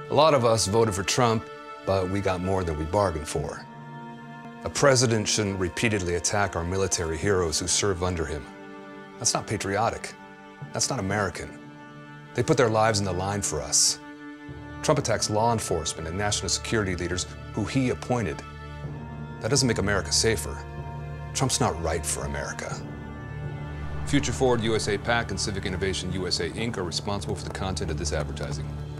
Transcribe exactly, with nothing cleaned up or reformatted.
A lot of us voted for Trump, but we got more than we bargained for. A president shouldn't repeatedly attack our military heroes who serve under him. That's not patriotic. That's not American. They put their lives in the line for us. Trump attacks law enforcement and national security leaders who he appointed. That doesn't make America safer. Trump's not right for America. Future Forward U S A PAC and Civic Innovation U S A Incorporated are responsible for the content of this advertising.